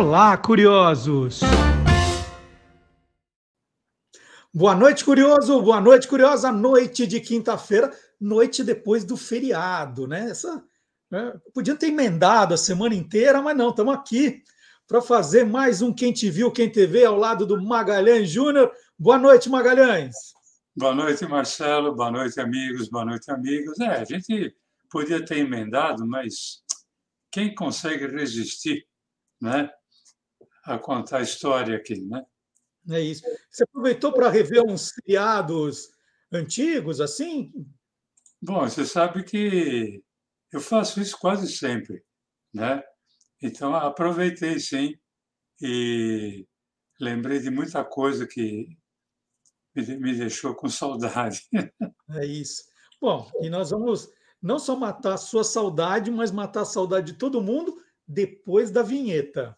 Olá, curiosos! Boa noite, curioso! Boa noite, curiosa! Noite de quinta-feira, noite depois do feriado, né? Podia ter emendado a semana inteira, mas não, estamos aqui para fazer mais um Quem Te Viu, Quem Te Vê, ao lado do Magalhães Júnior. Boa noite, Magalhães! Boa noite, Marcelo. Boa noite, amigos. Boa noite, amigos. A gente podia ter emendado, mas quem consegue resistir, né, a contar a história aqui, né? É isso. Você aproveitou para rever uns seriados antigos, assim? Bom, você sabe que eu faço isso quase sempre, né? Então, aproveitei sim e lembrei de muita coisa que me deixou com saudade. É isso. Bom, e nós vamos não só matar a sua saudade, mas matar a saudade de todo mundo depois da vinheta.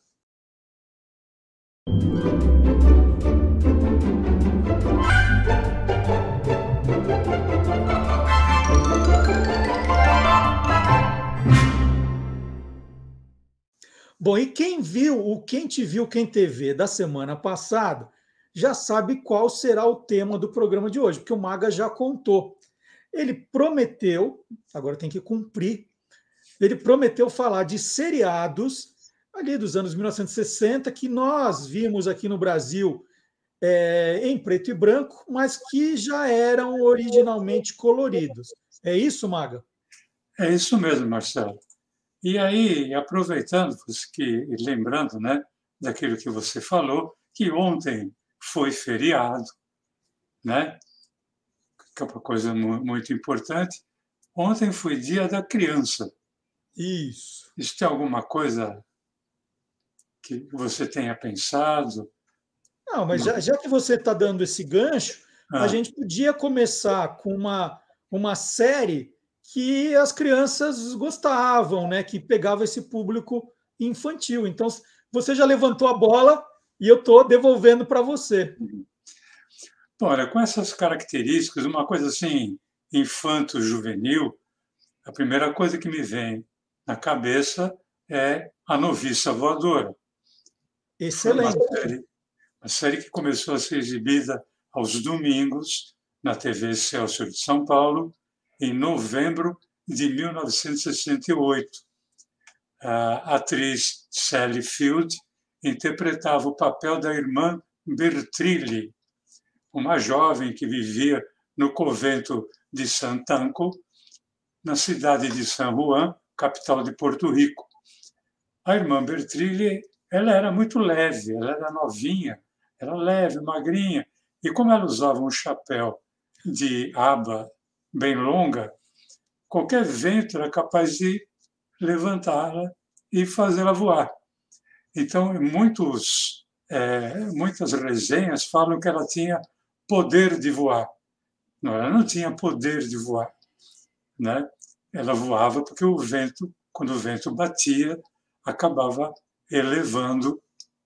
Bom, e quem viu o Quem Te Viu, Quem Te Vê da semana passada, já sabe qual será o tema do programa de hoje, porque o Maga já contou. Ele prometeu, agora tem que cumprir, ele prometeu falar de seriados ali dos anos 1960 que nós vimos aqui no Brasil em preto e branco, mas que já eram originalmente coloridos. É isso, Maga? É isso mesmo, Marcelo. E aí, aproveitando que, lembrando, né, daquilo que você falou, que ontem foi feriado, né, que é uma coisa muito importante. Ontem foi Dia da Criança. Isso. Isso tem alguma coisa que você tenha pensado? Não, mas já que você está dando esse gancho, a Ah, gente podia começar com uma série que as crianças gostavam, né? Que pegava esse público infantil. Então, você já levantou a bola e eu estou devolvendo para você. olha, com essas características, uma coisa assim, infanto-juvenil, a primeira coisa que me vem na cabeça é A Noviça Voadora. Foi Excelente. uma série que começou a ser exibida aos domingos na TV Excelsior de São Paulo, em novembro de 1968. A atriz Sally Field interpretava o papel da irmã Bertrilli, uma jovem que vivia no convento de Santanco, na cidade de San Juan, capital de Porto Rico. A irmã Bertrilli, ela era muito leve, ela era novinha, era leve, magrinha, e como ela usava um chapéu de aba bem longa, qualquer vento era capaz de levantá-la e fazê-la voar. Então, muitas resenhas falam que ela tinha poder de voar. Não, ela não tinha poder de voar, né? Ela voava porque quando o vento batia, acabava elevando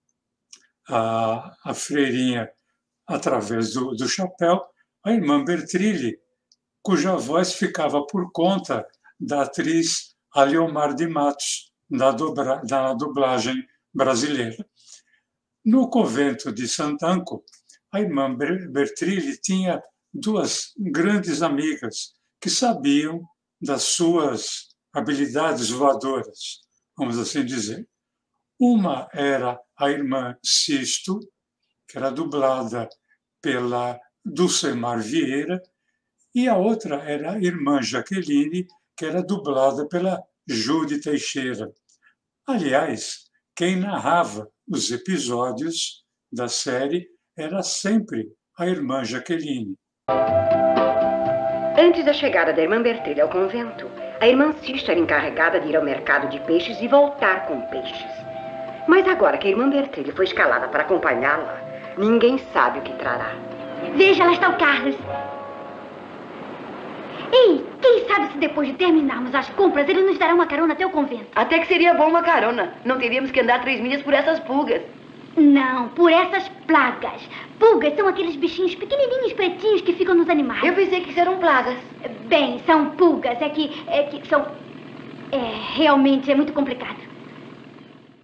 a freirinha através do chapéu, a irmã Bertrilli, cuja voz ficava por conta da atriz Aliomar de Matos, da dublagem brasileira. No convento de Santanco, a irmã Bertrilli tinha duas grandes amigas que sabiam das suas habilidades voadoras, vamos assim dizer. Uma era a irmã Sisto, que era dublada pela Dulcemar Vieira, e a outra era a irmã Jaqueline, que era dublada pela Júde Teixeira. Aliás, quem narrava os episódios da série era sempre a irmã Jaqueline. Antes da chegada da irmã Bertrilha ao convento, a irmã Sisto era encarregada de ir ao mercado de peixes e voltar com peixes. Mas agora que a irmã Bertrilha foi escalada para acompanhá-la, ninguém sabe o que trará. Veja, lá está o Carlos. Ei, quem sabe se depois de terminarmos as compras, ele nos dará uma carona até o convento. Até que seria bom uma carona. Não teríamos que andar 3 milhas por essas pulgas. Não, por essas plagas. Pulgas são aqueles bichinhos pequenininhos, pretinhos, que ficam nos animais. Eu pensei que eram plagas. Bem, são pulgas. Realmente é muito complicado.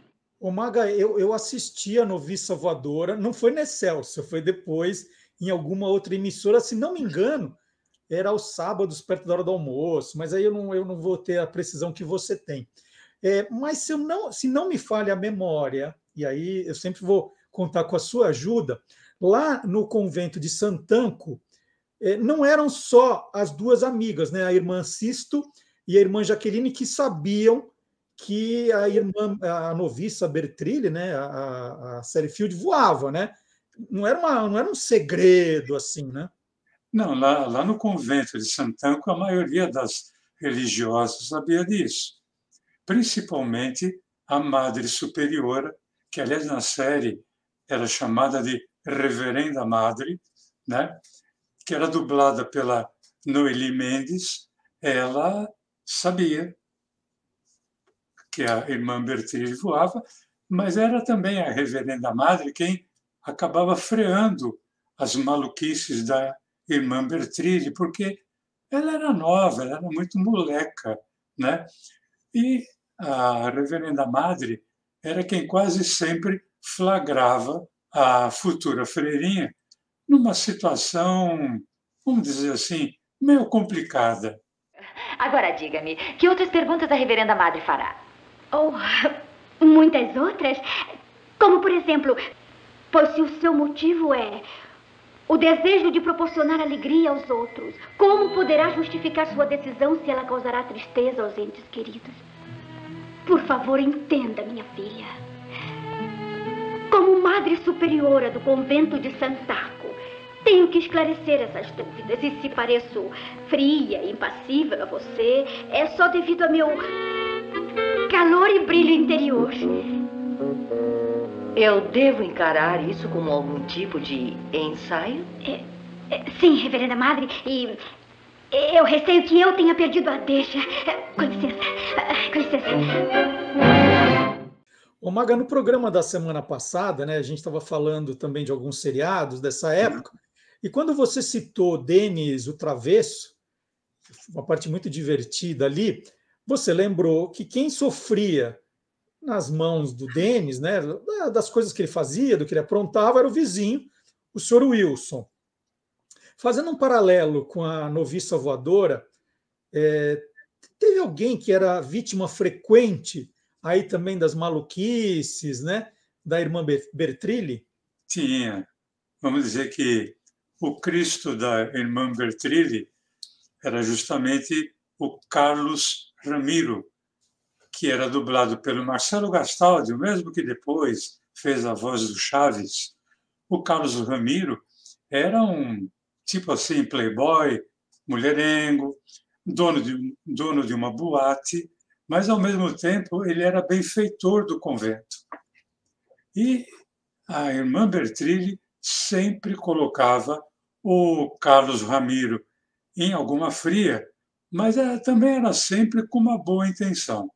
Ô, Maga, eu assisti a Noviça Voadora, não foi na Excelsior, foi depois em alguma outra emissora, se não me engano, era aos sábados, perto da hora do almoço, mas aí eu não vou ter a precisão que você tem. Mas se não me falha a memória, e aí eu sempre vou contar com a sua ajuda, lá no convento de Santanco, não eram só as duas amigas, né, a irmã Sisto e a irmã Jaqueline, que sabiam que a noviça Bertrilli, né, a Sally Field, voava, né? Não era um segredo assim, né? Não, lá no convento de Santanco, a maioria das religiosas sabia disso, principalmente a Madre Superiora, que, aliás, na série era chamada de Reverenda Madre, né? Que era dublada pela Noeli Mendes. Ela sabia que a irmã Bertrilli voava, mas era também a Reverenda Madre quem acabava freando as maluquices da irmã Bertrilli, porque ela era nova, ela era muito moleca, né? E a Reverenda Madre era quem quase sempre flagrava a futura freirinha numa situação, vamos dizer assim, meio complicada. Agora diga-me, que outras perguntas a Reverenda Madre fará? Oh, muitas outras. Como, por exemplo, pois se o seu motivo é o desejo de proporcionar alegria aos outros, como poderá justificar sua decisão se ela causará tristeza aos entes queridos? Por favor, entenda, minha filha. Como Madre Superiora do convento de Santaco, tenho que esclarecer essas dúvidas. E se pareço fria e impassível a você, é só devido ao meu calor e brilho interior. Eu devo encarar isso como algum tipo de ensaio? Sim, Reverenda Madre, e eu receio que eu tenha perdido a deixa. Com licença, com licença. Ô, Maga, no programa da semana passada, né, a gente estava falando também de alguns seriados dessa época, e quando você citou Denis o Travesso, uma parte muito divertida ali, você lembrou que quem sofria nas mãos do Denis, né, das coisas que ele fazia, do que ele aprontava, era o vizinho, o senhor Wilson. Fazendo um paralelo com a Noviça Voadora, teve alguém que era vítima frequente aí também das maluquices, né, da irmã Bertrilli? Tinha. Vamos dizer que o Cristo da irmã Bertrilli era justamente o Carlos Ramiro, que era dublado pelo Marcelo Gastaldi, o mesmo que depois fez a voz do Chaves. O Carlos Ramiro era um tipo assim, playboy, mulherengo, dono de uma boate, mas, ao mesmo tempo, ele era benfeitor do convento. E a irmã Bertrilli sempre colocava o Carlos Ramiro em alguma fria, mas também era sempre com uma boa intenção.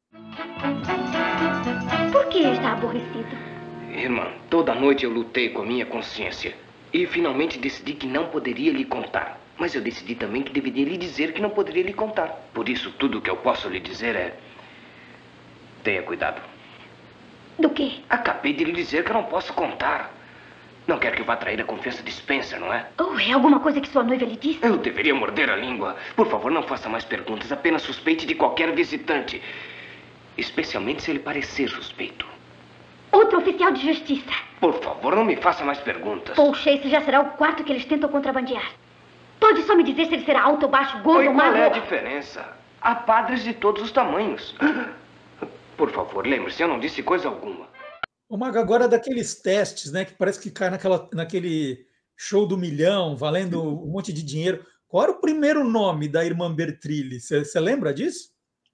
Por que está aborrecido? Irmã, toda noite eu lutei com a minha consciência e finalmente decidi que não poderia lhe contar. Mas eu decidi também que deveria lhe dizer que não poderia lhe contar. Por isso, tudo o que eu posso lhe dizer é... tenha cuidado. Do quê? Acabei de lhe dizer que eu não posso contar. Não quero que vá trair a confiança de Spencer, não é? Oh, é alguma coisa que sua noiva lhe disse? Eu deveria morder a língua. Por favor, não faça mais perguntas. Apenas suspeite de qualquer visitante. Especialmente se ele parecer suspeito. Outro oficial de justiça. Por favor, não me faça mais perguntas. Poxa, esse já será o quarto que eles tentam contrabandear. Pode só me dizer se ele será alto ou baixo, gordo ou magro? Qual é a diferença? Há padres de todos os tamanhos. Por favor, lembre-se, eu não disse coisa alguma. Ô, Maga, agora daqueles testes, né, que parece que cai naquele show do milhão, valendo um monte de dinheiro. Qual era o primeiro nome da irmã Bertrilli? Você lembra disso?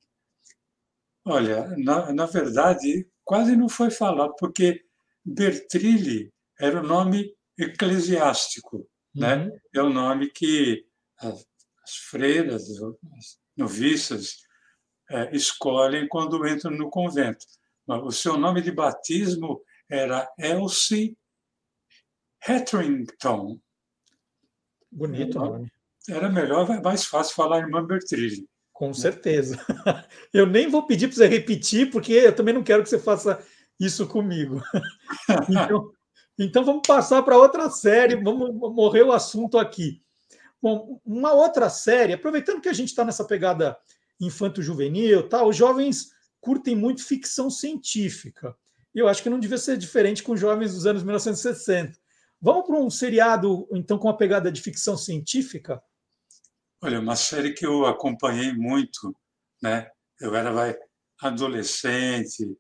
Olha, na verdade, quase não foi falado, porque Bertrilli era o nome eclesiástico, né? É o nome que as freiras, as noviças, escolhem quando entram no convento. O seu nome de batismo era Elsie Hetherington. Bonito nome. Era melhor, mais fácil falar irmã Com certeza. Eu nem vou pedir para você repetir, porque eu também não quero que você faça isso comigo. Então vamos passar para outra série, vamos morrer o assunto aqui. Bom, uma outra série, aproveitando que a gente está nessa pegada infanto-juvenil, tá, os jovens curtem muito ficção científica. Eu acho que não devia ser diferente com os jovens dos anos 1960. Vamos para um seriado, então, com uma pegada de ficção científica? Olha, uma série que eu acompanhei muito, né? Eu era adolescente,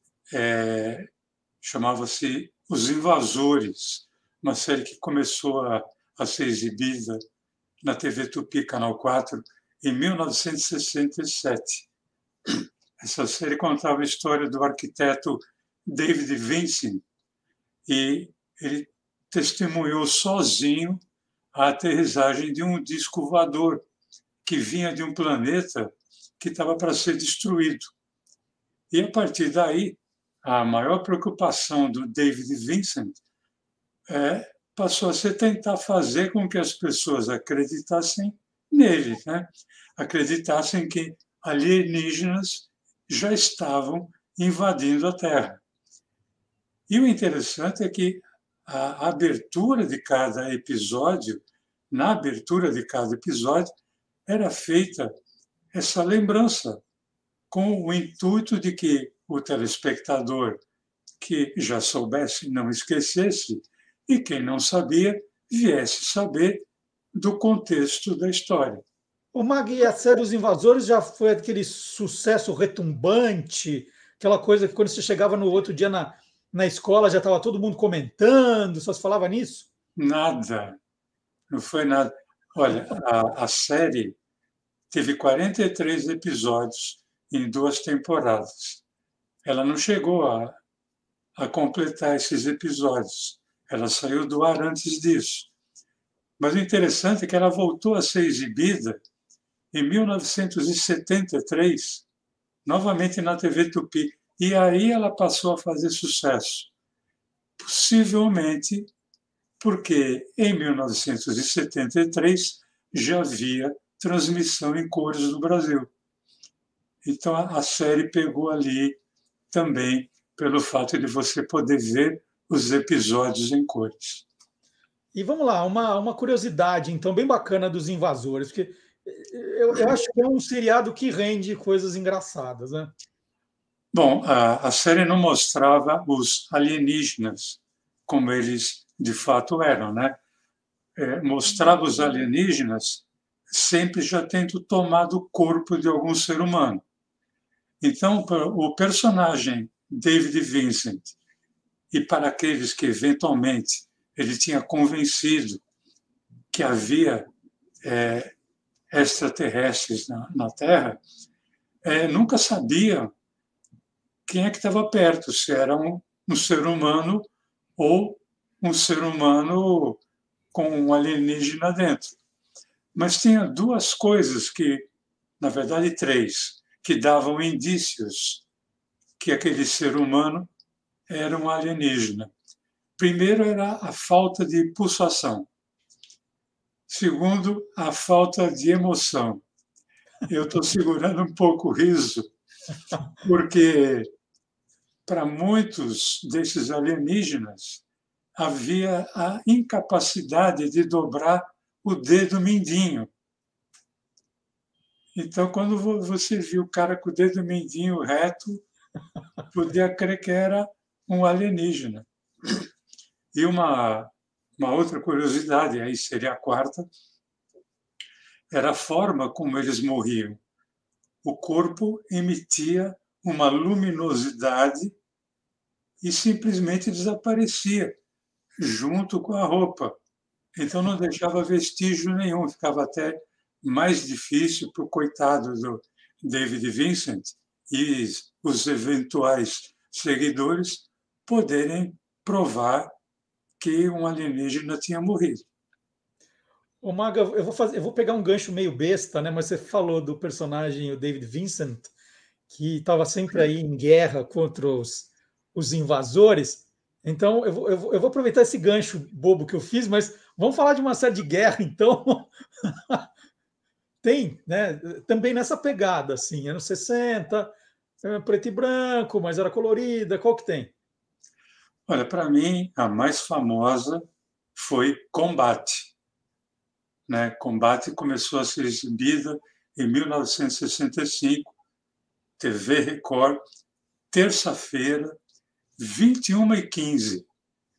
chamava-se Os Invasores, uma série que começou a ser exibida na TV Tupi, Canal 4, em 1967. Essa série contava a história do arquiteto David Vincent e ele testemunhou sozinho a aterrissagem de um disco voador que vinha de um planeta que estava para ser destruído. E, a partir daí, a maior preocupação do David Vincent passou a ser tentar fazer com que as pessoas acreditassem nele, né? Acreditassem que alienígenas já estavam invadindo a Terra. E o interessante é que a abertura de cada episódio, na abertura de cada episódio, era feita essa lembrança, com o intuito de que o telespectador que já soubesse não esquecesse, e quem não sabia viesse saber do contexto da história. O Mag, a série Os Invasores já foi aquele sucesso retumbante, aquela coisa que quando você chegava no outro dia na escola já estava todo mundo comentando, só se falava nisso? Nada, não foi nada. Olha, a série teve 43 episódios em 2 temporadas. Ela não chegou a completar esses episódios. Ela saiu do ar antes disso. Mas o interessante é que ela voltou a ser exibida em 1973, novamente na TV Tupi. E aí ela passou a fazer sucesso. Possivelmente porque em 1973 já havia transmissão em cores no Brasil. Então a série pegou ali também pelo fato de você poder ver os episódios em cores. E vamos lá, uma curiosidade, então, bem bacana dos Invasores, porque eu acho que é um seriado que rende coisas engraçadas, né? Bom, a série não mostrava os alienígenas como eles de fato eram, né? Mostrava os alienígenas sempre já tendo tomado o corpo de algum ser humano. Então, o personagem David Vincent, e para aqueles que eventualmente ele tinha convencido que havia extraterrestres na Terra, nunca sabiam quem é que estava perto, se era um ser humano ou um ser humano com um alienígena dentro. Mas tinha 2 coisas na verdade 3, que davam indícios que aquele ser humano era um alienígena. Primeiro era a falta de pulsação. Segundo, a falta de emoção. Eu estou segurando um pouco o riso, porque para muitos desses alienígenas havia a incapacidade de dobrar o dedo mindinho. Então, quando você viu o cara com o dedo mindinho reto, podia crer que era um alienígena. E uma outra curiosidade, aí seria a 4ª, era a forma como eles morriam. O corpo emitia uma luminosidade e simplesmente desaparecia junto com a roupa. Então não deixava vestígio nenhum, ficava até mais difícil para o coitado do David Vincent e os eventuais seguidores poderem provar que um alienígena tinha morrido. Ô, Maga, eu vou pegar um gancho meio besta, né? Mas você falou do personagem, o David Vincent, que estava sempre aí em guerra contra os invasores. Então, eu vou aproveitar esse gancho bobo que eu fiz, mas vamos falar de uma série de guerra, então. Tem, né? Também nessa pegada, assim, anos 60, preto e branco, mas era colorida. Qual que tem? Olha, para mim, a mais famosa foi Combate. Né? Combate começou a ser exibida em 1965, TV Record, terça-feira, 21h15.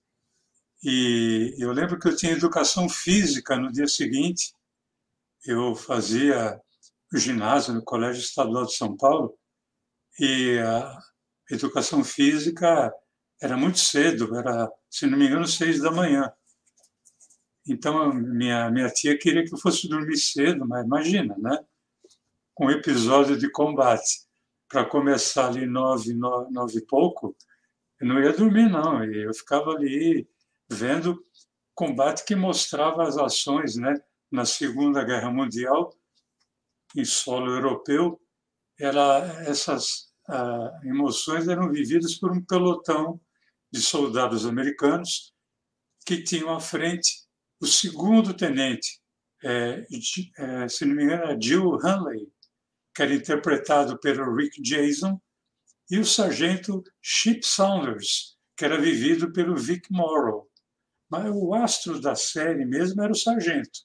E eu lembro que eu tinha educação física no dia seguinte. Eu fazia o ginásio no Colégio Estadual de São Paulo e a educação física era muito cedo, era, se não me engano, 6 da manhã. Então, minha tia queria que eu fosse dormir cedo, mas imagina, né? Um episódio de Combate, para começar ali 9 e pouco, eu não ia dormir, não. Eu ficava ali vendo Combate, que mostrava as ações, né? Na Segunda Guerra Mundial, em solo europeu. Essas emoções eram vividas por um pelotão de soldados americanos que tinham à frente o segundo tenente, se não me engano, era Jill Hanley, que era interpretado pelo Rick Jason, e o sargento Chip Saunders, que era vivido pelo Vic Morrow. Mas o astro da série mesmo era o sargento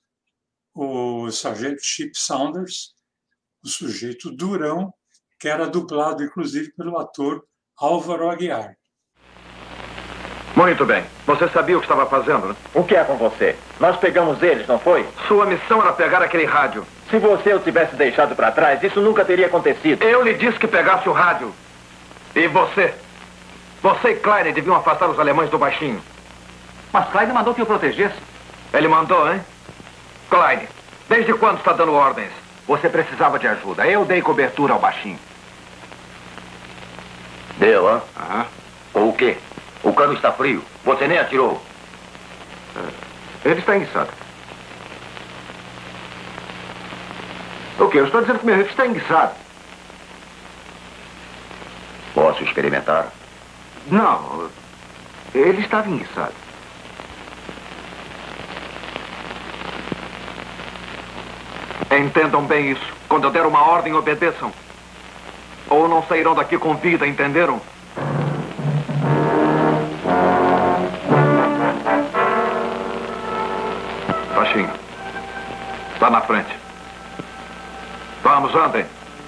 Chip Saunders, o sujeito durão, que era dublado, inclusive, pelo ator Álvaro Aguiar. Muito bem. Você sabia o que estava fazendo, né? O que é com você? Nós pegamos eles, não foi? Sua missão era pegar aquele rádio. Se você o tivesse deixado para trás, isso nunca teria acontecido. Eu lhe disse que pegasse o rádio. E você? Você e Klein deviam afastar os alemães do baixinho. Mas Klein mandou que eu protegesse. Ele mandou, hein? Klein, desde quando está dando ordens? Você precisava de ajuda. Eu dei cobertura ao baixinho. Deu, hã? Aham. Com o quê? O cano está frio. Você nem atirou. Ele está enguiçado. O quê? Eu estou dizendo que meu rifle está enguiçado. Posso experimentar? Não. Ele estava enguiçado. Entendam bem isso. Quando eu der uma ordem, obedeçam. Ou não sairão daqui com vida, entenderam? Baixinho. Está na frente. Vamos, andem.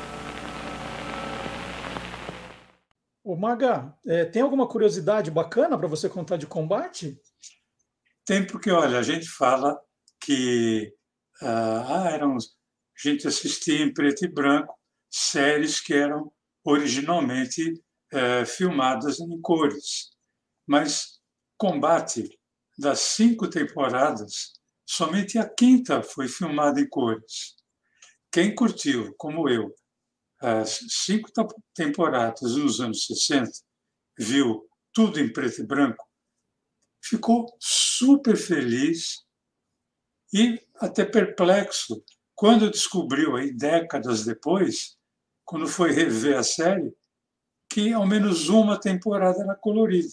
Ô, Maga, tem alguma curiosidade bacana para você contar de Combate? Tem, porque, olha, a gente fala que a gente assistia em preto e branco séries que eram originalmente filmadas em cores. Mas Combate, das 5 temporadas, somente a 5ª foi filmada em cores. Quem curtiu, como eu, as 5 temporadas nos anos 60, viu tudo em preto e branco, ficou super feliz e até perplexo quando descobriu, aí, décadas depois, quando foi rever a série, que ao menos uma temporada era colorida.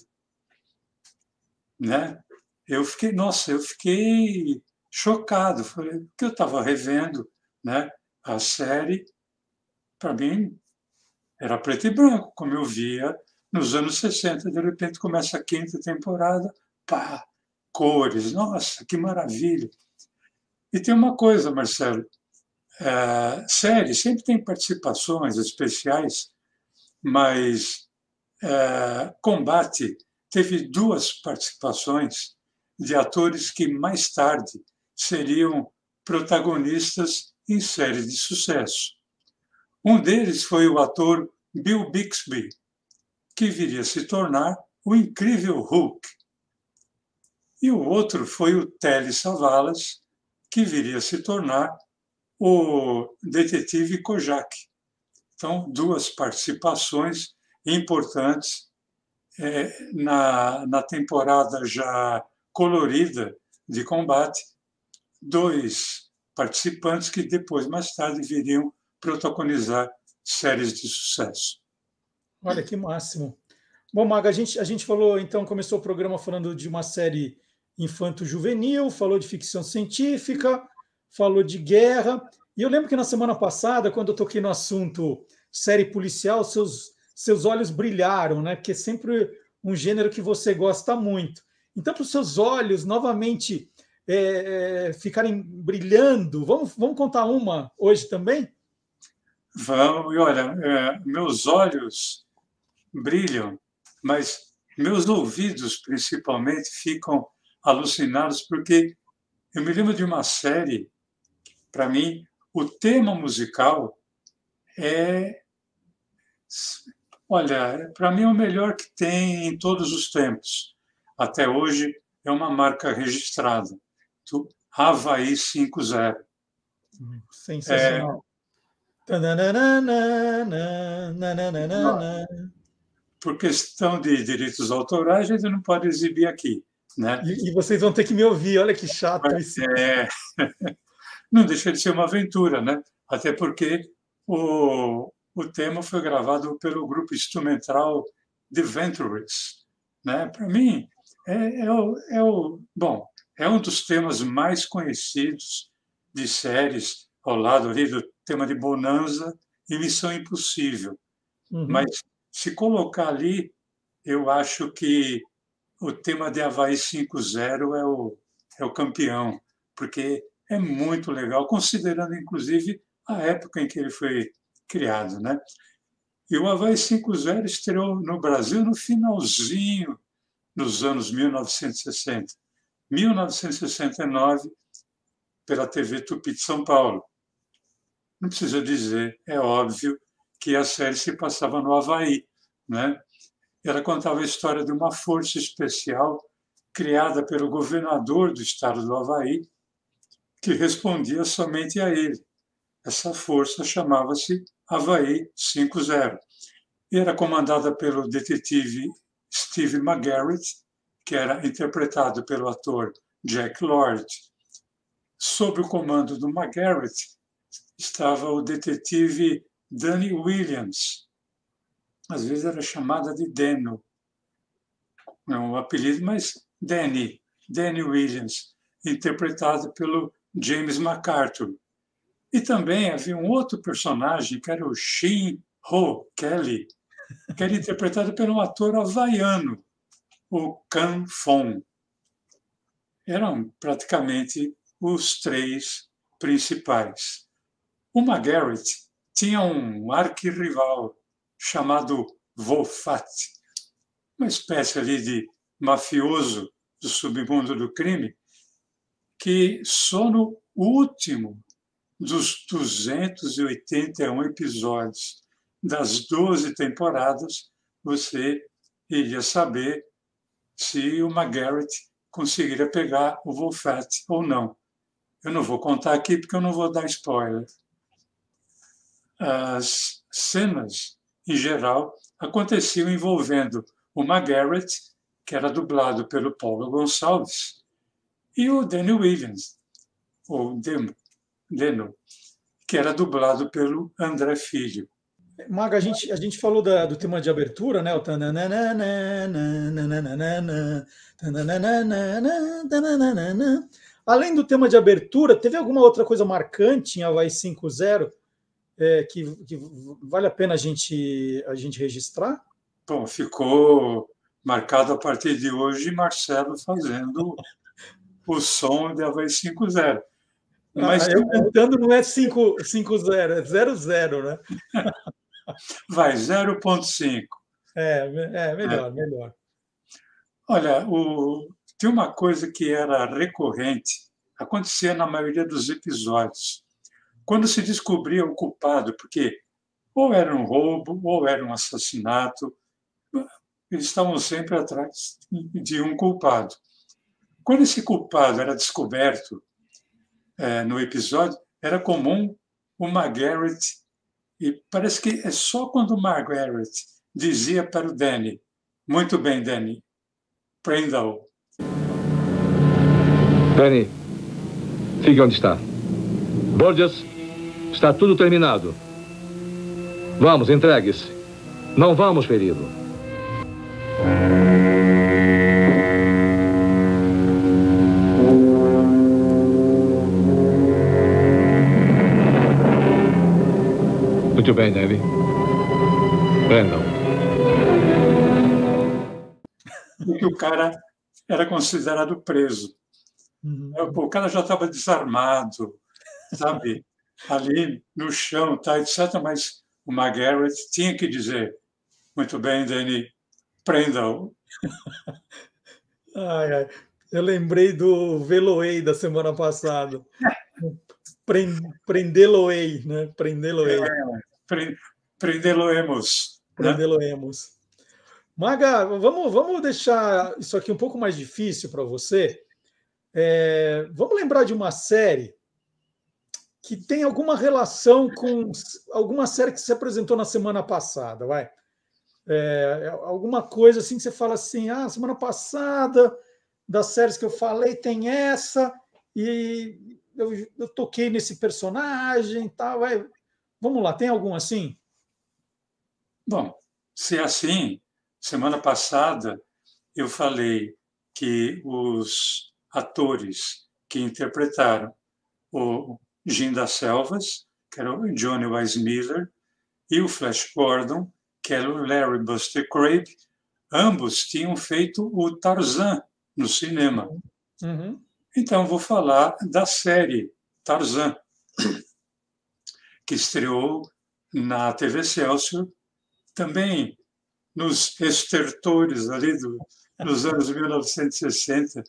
Né? Eu fiquei chocado, porque eu estava revendo, né, a série, para mim, era preto e branco, como eu via nos anos 60. De repente começa a 5ª temporada, pá, cores, nossa, que maravilha. E tem uma coisa, Marcelo, série sempre tem participações especiais, mas Combate teve 2 participações de atores que mais tarde seriam protagonistas em séries de sucesso. Um deles foi o ator Bill Bixby, que viria a se tornar o incrível Hulk. E o outro foi o Telly Savalas, que viria a se tornar o detetive Kojak. Então, 2 participações importantes na temporada já colorida de Combate, 2 participantes que depois, mais tarde, viriam protagonizar séries de sucesso. Olha que máximo. Bom, Maga, a gente falou, então, começou o programa falando de uma série infanto-juvenil, falou de ficção científica, falou de guerra. E eu lembro que na semana passada, quando eu toquei no assunto série policial, seus olhos brilharam, né? Porque é sempre um gênero que você gosta muito. Então, para os seus olhos novamente ficarem brilhando, vamos contar uma hoje também? Vamos, e olha, meus olhos brilham, mas meus ouvidos, principalmente, ficam alucinados, porque eu me lembro de uma série, para mim, o tema musical olha, para mim é o melhor que tem em todos os tempos. Até hoje é uma marca registrada, do Havaí 5-0. Sensacional. Por questão de direitos autorais, a gente não pode exibir aqui, né? E vocês vão ter que me ouvir, olha que chato isso. Não deixa de ser uma aventura, né? Até porque o tema foi gravado pelo grupo instrumental The Ventures, né? Para mim, é um dos temas mais conhecidos de séries, ao lado ali do tema de Bonanza e Missão Impossível. Uhum. Mas, se colocar ali, eu acho que o tema de Havaí 5-0 é o campeão, porque é muito legal, considerando, inclusive, a época em que ele foi criado, né? E o Havaí 5-0 estreou no Brasil no finalzinho dos anos 1960. 1969, pela TV Tupi de São Paulo. Não precisa dizer, é óbvio que a série se passava no Havaí, né? Ela contava a história de uma força especial criada pelo governador do estado do Havaí, que respondia somente a ele. Essa força chamava-se Havaí 5-0 e era comandada pelo detetive Steve McGarrett, que era interpretado pelo ator Jack Lord. Sob o comando do McGarrett estava o detetive Danny Williams. Às vezes era chamada de Deno, não é um apelido, mas Danny Williams, interpretado pelo James MacArthur. E também havia um outro personagem, que era o Shin Ho Kelly, que era interpretado por um ator havaiano, o Kan Fong. Eram praticamente os três principais. O McGarrett tinha um arquirrival chamado Wolfat, uma espécie ali de mafioso do submundo do crime, que só no último dos 281 episódios das 12 temporadas você iria saber se o McGarrett conseguiria pegar o Wolfat ou não. Eu não vou contar aqui porque eu não vou dar spoiler. As cenas, em geral, aconteciam envolvendo o McGarrett, que era dublado pelo Paulo Gonçalves, e o Danny Williams, ou Deno, que era dublado pelo André Filho. Maga, a gente falou do tema de abertura, né? O além do tema de abertura, teve alguma outra coisa marcante em Havaí 5-0 que vale a pena a gente registrar? Bom, ficou marcado a partir de hoje Marcelo fazendo o som de Havaí 5-0. Mas eu cantando não é 5-0, é 0-0, né? Vai, 0,5. Melhor. Olha, tem uma coisa que era recorrente, acontecia na maioria dos episódios. Quando se descobria o culpado, porque ou era um roubo, ou era um assassinato, eles estavam sempre atrás de um culpado. Quando esse culpado era descoberto no episódio, era comum o McGarrett, e parece que é só quando o McGarrett dizia para o Danny: muito bem, Danny, prenda-o. Danny, fique onde está. Borges, está tudo terminado. Vamos, entregue-se. Não vamos feri-lo. Muito bem, Danny. Prendam. Porque o cara era considerado preso. O cara já estava desarmado, sabe? Ali no chão, tá, etc. Mas o McGarrett tinha que dizer: muito bem, Danny, prenda-o. Ai, ai. Eu lembrei do Veloei da semana passada. Prendê-lo-ei, né? Prendê-lo-ei. Prendê-lo-emos. Prendê-lo-emos. Maga, vamos deixar isso aqui um pouco mais difícil para você. Vamos lembrar de uma série que tem alguma relação com alguma série que se apresentou na semana passada, vai. Alguma coisa assim que você fala assim, semana passada, das séries que eu falei, tem essa, e eu toquei nesse personagem, tá, vai. Vamos lá, tem algum assim? Bom, se é assim, semana passada eu falei que os atores que interpretaram o Jim das Selvas, que era o Johnny Weissmuller, e o Flash Gordon, que era o Larry Buster Crabbe, ambos tinham feito o Tarzan no cinema. Uhum. Então, vou falar da série Tarzan, que estreou na TV Excelsior, também nos estertores ali dos anos 1960,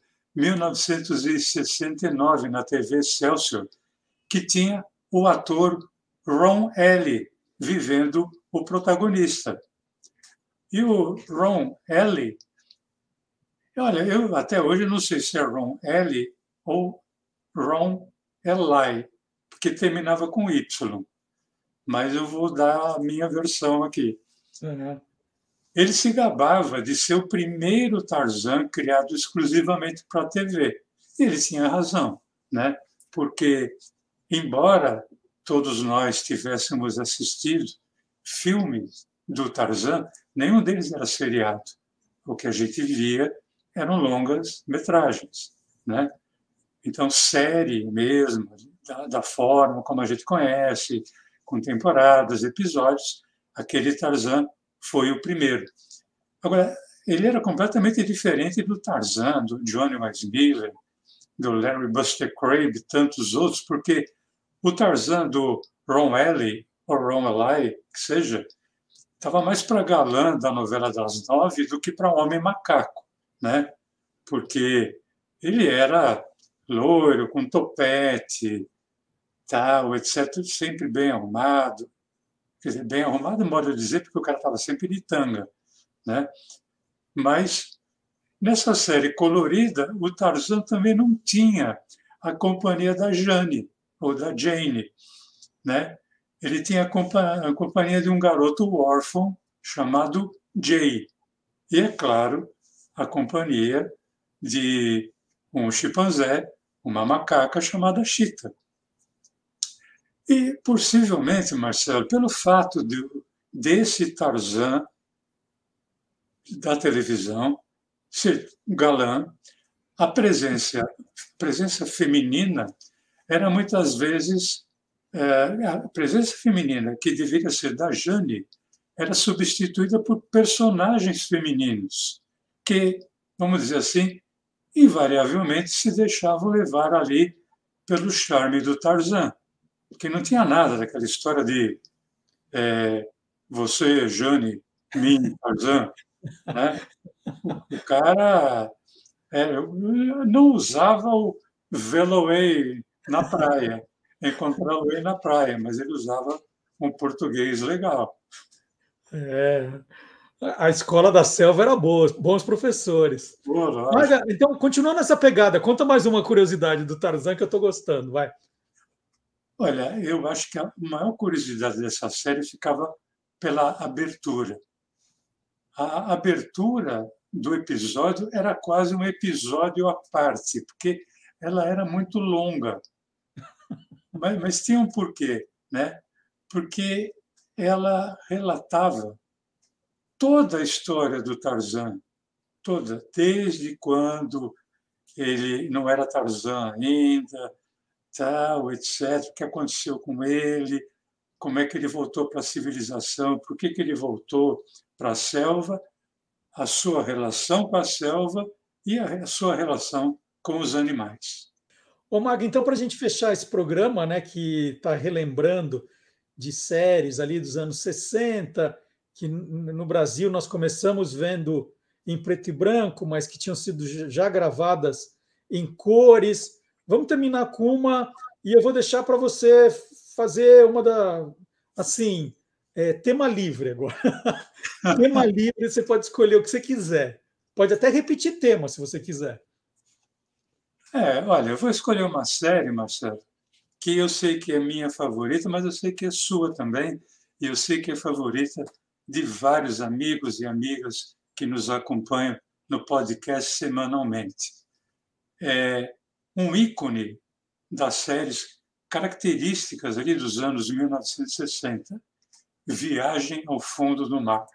1969, na TV Excelsior, que tinha o ator Ron Ely vivendo o protagonista. E o Ron Ely, olha, eu até hoje não sei se é Ron Ely ou Ron Eli, porque terminava com Y, mas eu vou dar a minha versão aqui. Uhum. Ele se gabava de ser o primeiro Tarzan criado exclusivamente para a TV. Ele tinha razão, né? Porque, embora todos nós tivéssemos assistido filmes do Tarzan, nenhum deles era seriado. O que a gente via eram longas metragens, né? Então, série mesmo, da forma como a gente conhece, com temporadas, episódios, aquele Tarzan foi o primeiro. Agora, ele era completamente diferente do Tarzan, do Johnny Weissmuller, do Larry Buster Crabbe e tantos outros, porque o Tarzan do Ron Ely, ou Ron Eli, que seja, estava mais para galã da novela das 9 do que para homem macaco, né? Porque ele era loiro, com topete, tal, etc., sempre bem arrumado. Quer dizer, bem arrumado, modo de dizer, porque o cara estava sempre de tanga, né? Mas nessa série colorida, o Tarzan também não tinha a companhia da Jane, ou da Jane, né? Ele tinha a companhia de um garoto órfão chamado Jay. E, é claro, a companhia de um chimpanzé, uma macaca chamada Chita. E, possivelmente, Marcelo, pelo fato desse Tarzan da televisão ser galã, a presença feminina era muitas vezes a presença feminina que deveria ser da Jane era substituída por personagens femininos que, vamos dizer assim, invariavelmente se deixavam levar ali pelo charme do Tarzan, que não tinha nada daquela história de você, Jane, mim, Tarzan, né? O cara não usava o Veloei na praia, encontrá-lo na praia, mas ele usava um português legal. A escola da selva era boa, bons professores. Mas, então, continuando essa pegada, conta mais uma curiosidade do Tarzan que eu estou gostando, vai. Olha, eu acho que a maior curiosidade dessa série ficava pela abertura. A abertura do episódio era quase um episódio à parte, porque ela era muito longa. Mas tinha um porquê, né? Porque ela relatava toda a história do Tarzan, toda, desde quando ele não era Tarzan ainda, tal, etc., o que aconteceu com ele, como é que ele voltou para a civilização, por que ele voltou para a selva, a sua relação com a selva e a sua relação com os animais. Ô, Maga, então, para a gente fechar esse programa, né, que está relembrando de séries ali dos anos 60, que no Brasil nós começamos vendo em preto e branco, mas que tinham sido já gravadas em cores. Vamos terminar com uma, e eu vou deixar para você fazer uma assim, tema livre agora. Tema livre, você pode escolher o que você quiser. Pode até repetir tema, se você quiser. Olha, eu vou escolher uma série, Marcelo, que eu sei que é minha favorita, mas eu sei que é sua também, e eu sei que é favorita de vários amigos e amigas que nos acompanham no podcast semanalmente. É um ícone das séries características ali dos anos 1960, Viagem ao Fundo do Mar.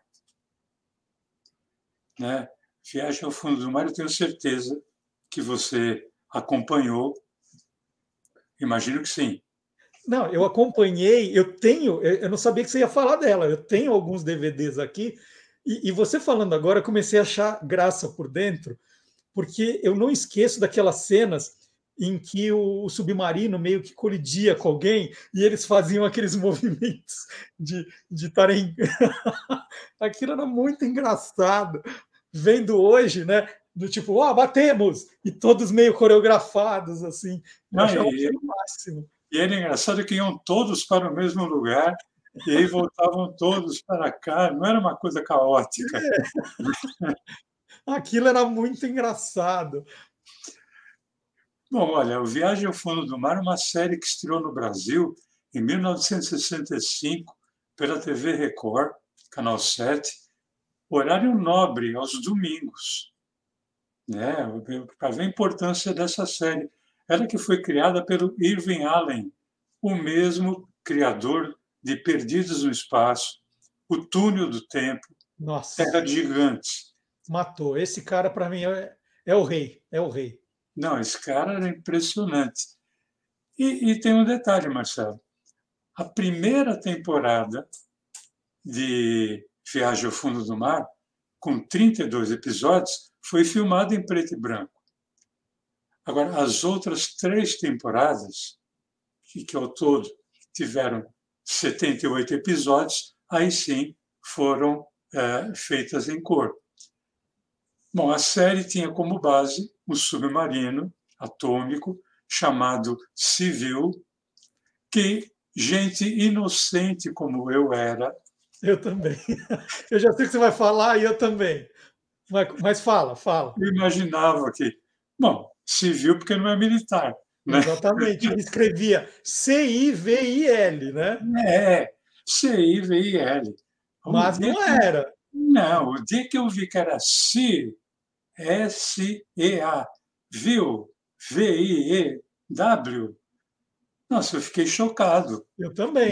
Né? Viagem ao Fundo do Mar, eu tenho certeza que você acompanhou. Imagino que sim. Não, eu acompanhei, eu não sabia que você ia falar dela, eu tenho alguns DVDs aqui, e você falando agora, eu comecei a achar graça por dentro, porque eu não esqueço daquelas cenas em que o submarino meio que colidia com alguém, e eles faziam aqueles movimentos de estarem... Aquilo era muito engraçado. Vendo hoje, né? Do tipo, batemos! E todos meio coreografados, assim. Eu achava o máximo. E era engraçado que iam todos para o mesmo lugar e aí voltavam todos para cá. Não era uma coisa caótica. Aquilo era muito engraçado. Bom, olha, o Viagem ao Fundo do Mar é uma série que estreou no Brasil em 1965 pela TV Record, Canal 7, horário nobre, aos domingos. Né? Para ver a importância dessa série. Ela que foi criada pelo Irving Allen, o mesmo criador de Perdidos no Espaço, O Túnel do Tempo, Nossa. Terra de Gigantes. Matou. Esse cara, para mim, é o rei. É o rei. Não, esse cara era impressionante. E tem um detalhe, Marcelo. A primeira temporada de Viagem ao Fundo do Mar, com 32 episódios, foi filmada em preto e branco. Agora, as outras 3 temporadas, que ao todo tiveram 78 episódios, aí sim foram feitas em cor. Bom, a série tinha como base um submarino atômico chamado Civil, que gente inocente como eu era... Eu também. Eu já sei que você vai falar e eu também. Mas fala. Eu imaginava que... Bom, civil porque não é militar. Né? Exatamente. Ele escrevia C-I-V-I-L, né? C-I-V-I-L. Mas não era. Não, o dia que eu vi que era S-E-A, viu? V-I-E-W. Nossa, eu fiquei chocado. Eu também.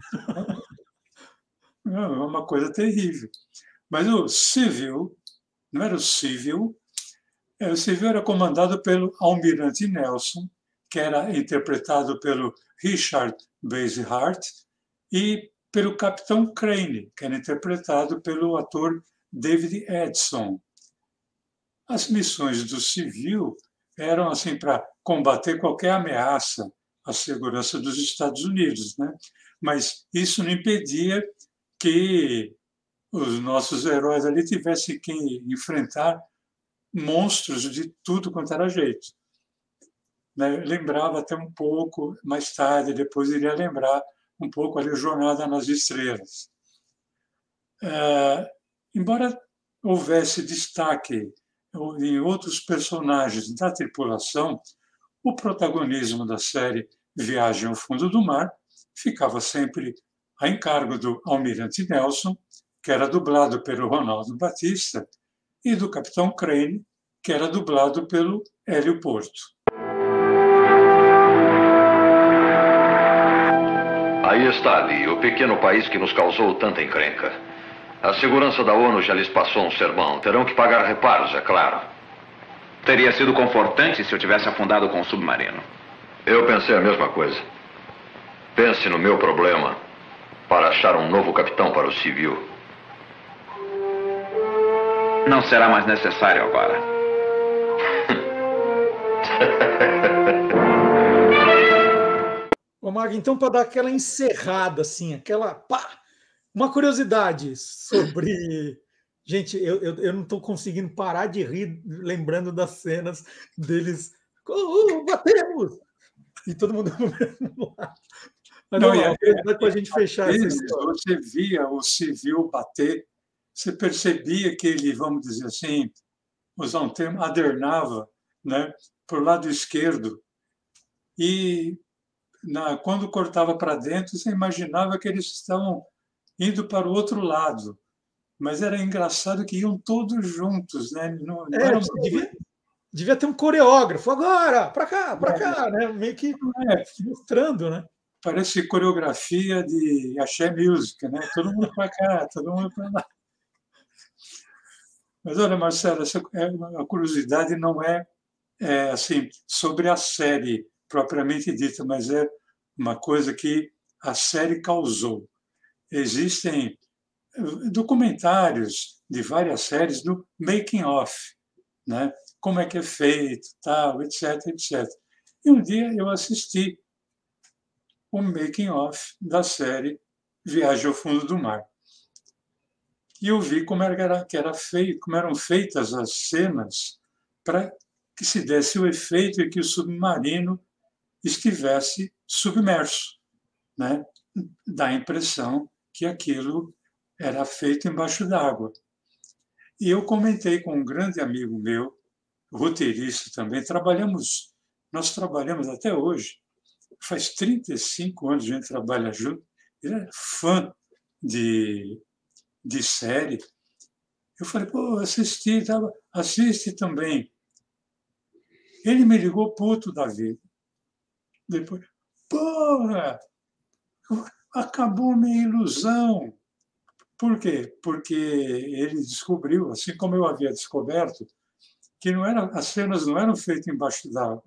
É uma coisa terrível. Mas o Civil, não era o Civil, o Civil era comandado pelo Almirante Nelson, que era interpretado pelo Richard Basehart, e pelo Capitão Crane, que era interpretado pelo ator David Edson. As missões do Civil eram assim para combater qualquer ameaça à segurança dos Estados Unidos, né? Mas isso não impedia que os nossos heróis ali tivessem que enfrentar monstros de tudo quanto era jeito. Né? Lembrava até um pouco, mais tarde, depois iria lembrar um pouco ali Jornada nas Estrelas. Embora houvesse destaque em outros personagens da tripulação, o protagonismo da série Viagem ao Fundo do Mar ficava sempre a encargo do Almirante Nelson, que era dublado pelo Ronaldo Batista, e do Capitão Crane, que era dublado pelo Hélio Porto. Aí está ali, o pequeno país que nos causou tanta encrenca. A segurança da ONU já lhes passou um sermão. Terão que pagar reparos, é claro. Teria sido confortante se eu tivesse afundado com o submarino. Eu pensei a mesma coisa. Pense no meu problema para achar um novo capitão para o civil. Não será mais necessário agora. Ô, Mag, então, para dar aquela encerrada, assim, aquela... Pá, uma curiosidade sobre... Gente, eu não estou conseguindo parar de rir lembrando das cenas deles... batemos! E todo mundo no mesmo lado. Mas não, para a gente fechar essa história. Você via o civil bater, você percebia que ele, vamos dizer assim, usar um termo, adernava, né, para o lado esquerdo. E quando cortava para dentro, você imaginava que eles estavam indo para o outro lado. Mas era engraçado que iam todos juntos, né? Não era uma... devia ter um coreógrafo. Agora, para cá, né? Meio que mostrando, né? Parece coreografia de axé music, né? Todo mundo para cá, todo mundo para lá. Mas olha, Marcelo, a curiosidade não é assim sobre a série propriamente dita, mas é uma coisa que a série causou. Existem documentários de várias séries do making of, né? Como é que é feito, tal, etc, etc. E um dia eu assisti o making of da série Viagem ao Fundo do Mar. E eu vi como eram feitas as cenas para que se desse o efeito de que o submarino estivesse submerso, né? Dá a impressão que aquilo era feito embaixo d'água. E eu comentei com um grande amigo meu, roteirista também, nós trabalhamos até hoje, faz 35 anos que a gente trabalha junto, ele é fã de série. Eu falei, pô, assiste também. Ele me ligou puto da vida. Depois, porra, acabou minha ilusão. Por quê? Porque ele descobriu, assim como eu havia descoberto, que as cenas não eram feitas embaixo d'água.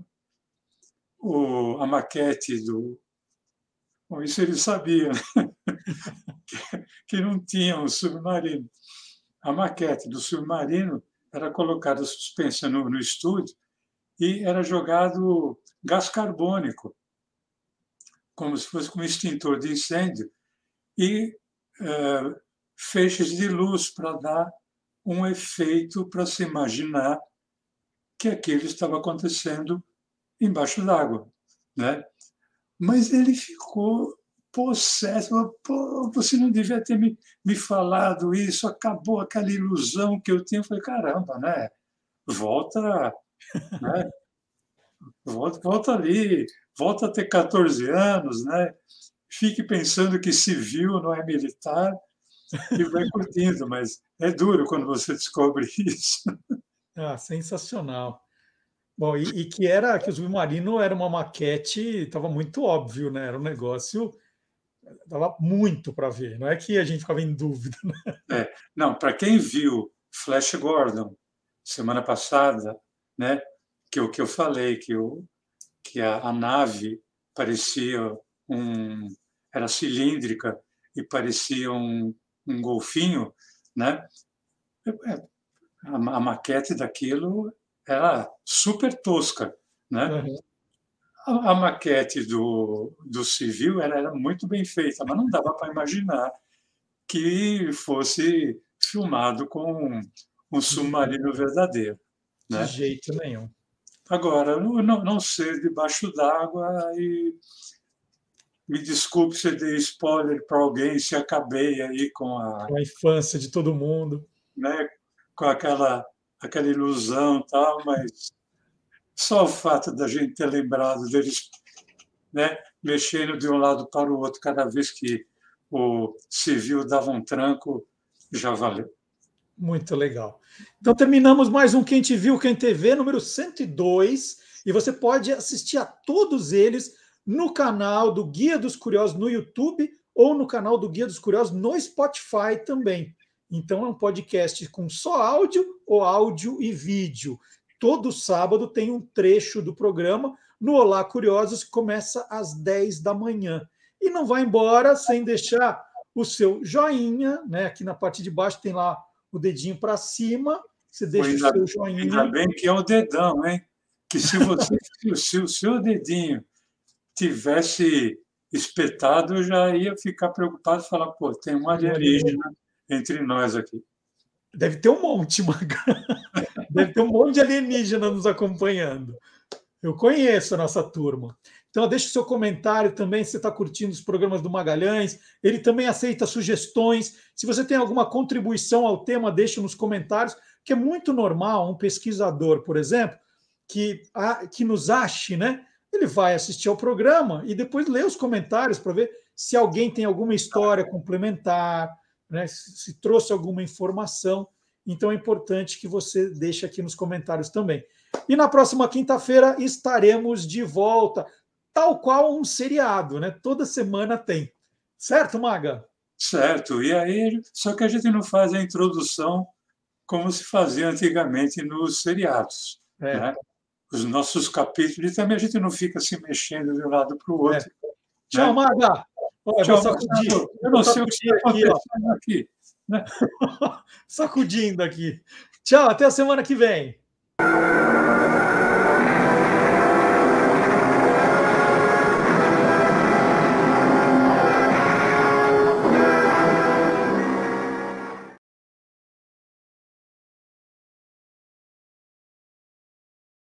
A maquete Bom, isso ele sabia, né? que não tinha um submarino. A maquete do submarino era colocada suspensa no estúdio e era jogado gás carbônico, como se fosse um extintor de incêndio, e feixes de luz para dar um efeito para se imaginar que aquilo estava acontecendo embaixo d'água, né? Mas ele ficou possesso. Pô, você não devia ter me falado isso, acabou aquela ilusão que eu tinha. Eu falei, caramba, né? Volta, né? Volta ali, volta a ter 14 anos, né? Fique pensando que civil não é militar e vai curtindo, mas é duro quando você descobre isso. Ah, sensacional. Bom, e que o submarino era uma maquete, estava muito óbvio, né? Era um negócio, dava muito para ver, não é que a gente ficava em dúvida, né? Não, para quem viu Flash Gordon semana passada, né? Que o que eu falei, que a nave parecia era cilíndrica e parecia um golfinho, né? A maquete daquilo era super tosca, né? Uhum. A maquete do civil era muito bem feita, mas não dava para imaginar que fosse filmado com um submarino verdadeiro, né? De jeito nenhum. Agora, não ser debaixo d'água e me desculpe se eu dei spoiler para alguém, se acabei aí com a infância de todo mundo, né? Com aquela ilusão e tal, mas só o fato da gente ter lembrado deles, né, mexendo de um lado para o outro cada vez que o civil dava um tranco, já valeu. Muito legal. Então terminamos mais um Quem Te Viu, Quem TV, número 102, e você pode assistir a todos eles no canal do Guia dos Curiosos no YouTube ou no canal do Guia dos Curiosos no Spotify também. Então é um podcast com só áudio ou áudio e vídeo. Todo sábado tem um trecho do programa no Olá Curiosos, que começa às 10 da manhã. E não vai embora sem deixar o seu joinha, né? Aqui na parte de baixo tem lá o dedinho para cima, você deixa o seu joinha. Ainda bem que é o dedão, hein? Que se o seu dedinho tivesse espetado, eu já ia ficar preocupado e falar, pô, tem um alienígena entre nós aqui. Deve ter um monte, Maga. Deve ter um monte de alienígena nos acompanhando. Eu conheço a nossa turma. Então, deixa o seu comentário também, se você está curtindo os programas do Magalhães. Ele também aceita sugestões. Se você tem alguma contribuição ao tema, deixa nos comentários, que é muito normal um pesquisador, por exemplo, que nos ache, né? Ele vai assistir ao programa e depois lê os comentários para ver se alguém tem alguma história complementar, né? Se trouxe alguma informação. Então, é importante que você deixe aqui nos comentários também. E na próxima quinta-feira estaremos de volta, tal qual um seriado, né? Toda semana tem. Certo, Maga? Certo. E aí, só que a gente não faz a introdução como se fazia antigamente nos seriados. Né? Os nossos capítulos, e também a gente não fica se mexendo de um lado para o outro. Né? Tchau, Maga! Tchau, eu não sei o que está acontecendo aqui. Né? Sacudindo aqui. Tchau, até a semana que vem.